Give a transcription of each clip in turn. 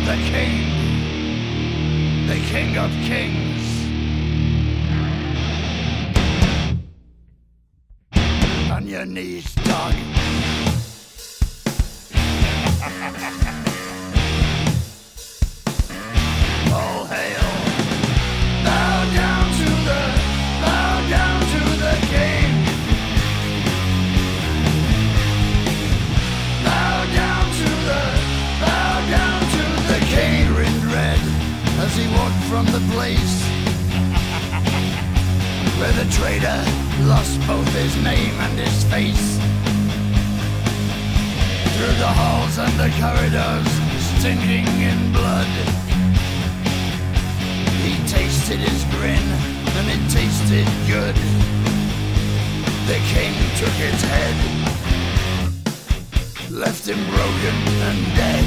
the King of Kings. On your knees, dog. All hail. Bow down to the King. Bow down to the King. Grinned red as he walked from the place where the traitor lost both his name and his face. Through the halls and the corridors, stinking in blood, he tasted his grin, and it tasted good. The King took his head, left him broken and dead.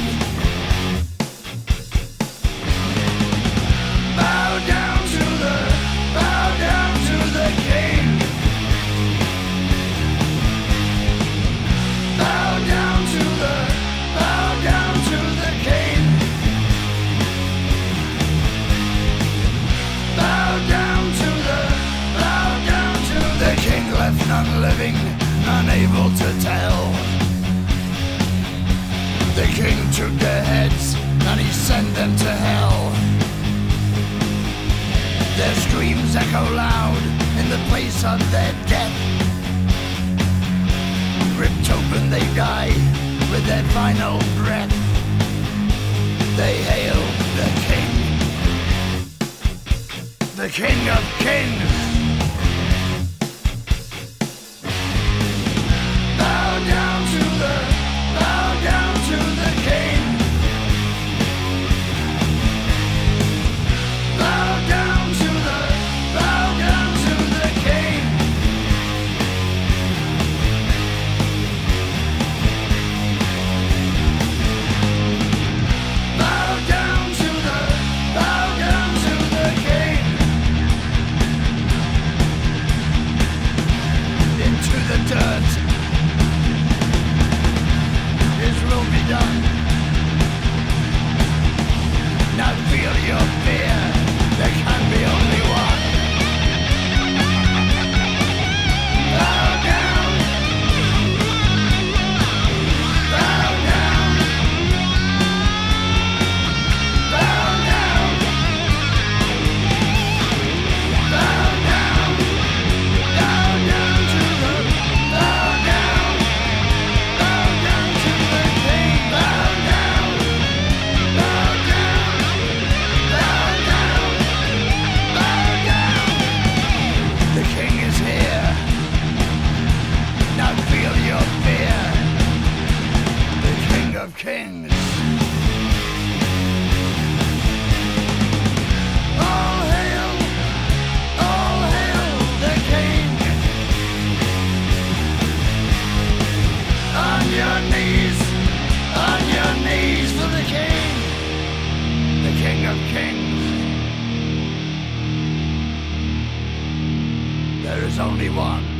Bow down to the King. Bow down to the King. Bow down to the King. Left none living, unable to tell. The King took their heads and he sent them to hell. Their screams echo loud in the place of their death. Ripped open they die with their final breath. They hail the King of Kings. Bow down to the King. Bow down to the King. Bow down to the King. Into the dirt. His will be done. Now feel your fear. There can be only one. Bow down. Bow down. Bow down. Bow down. Bow down to the King. Bow down. Bow down. The King is here. Now feel your fear. The King of Kings. All hail the King. On your knees for the King. The King of Kings. There is only one.